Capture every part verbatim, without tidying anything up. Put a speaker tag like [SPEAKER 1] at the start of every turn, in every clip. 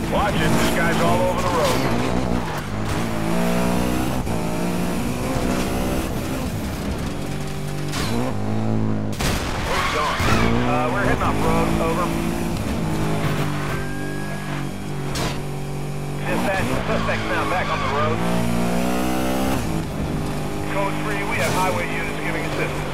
[SPEAKER 1] Watch it, this guy's all over the road. Where's he going? Uh, we're heading off road, over. Dispatch, the suspect's now back on the road. Code three, we have highway units giving assistance.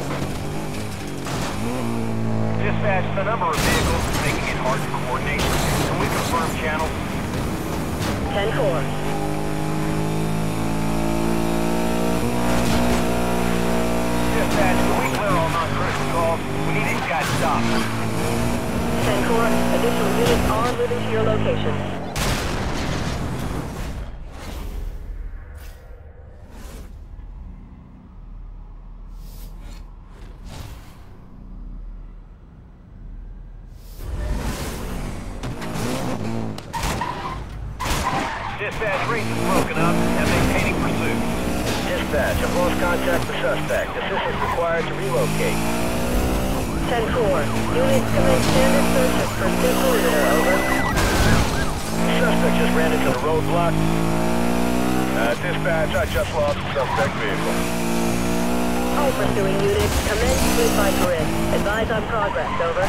[SPEAKER 1] Dispatch, the number of vehicles is making it hard to coordinate. Can we confirm channel?
[SPEAKER 2] ten four.
[SPEAKER 1] Dispatch, can we clear all non-critical calls? We need these guys stopped.
[SPEAKER 2] ten four, additional units are moving to your location.
[SPEAKER 1] Dispatch, range is broken up and maintaining pursuit.
[SPEAKER 3] Dispatch, I've lost contact with the suspect. Assistance required to relocate.
[SPEAKER 2] ten four, units commence standard search for physical perimeter, over.
[SPEAKER 3] The suspect just ran into the roadblock.
[SPEAKER 1] Uh, dispatch, I just lost the suspect vehicle.
[SPEAKER 2] All pursuing units, commence grid by grid. Advise on progress, over.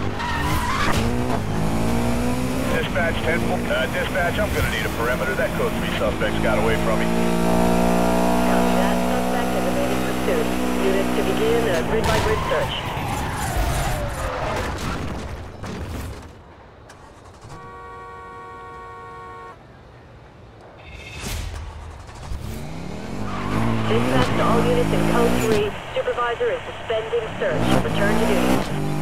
[SPEAKER 1] Dispatch, ten four. Uh, dispatch, I'm gonna need a perimeter. That code three suspect's got away from me.
[SPEAKER 2] Copy that. Suspect has evaded pursuit. Units to begin a grid by grid search. Dispatch to all units in code three. Supervisor is suspending search. Return to duty.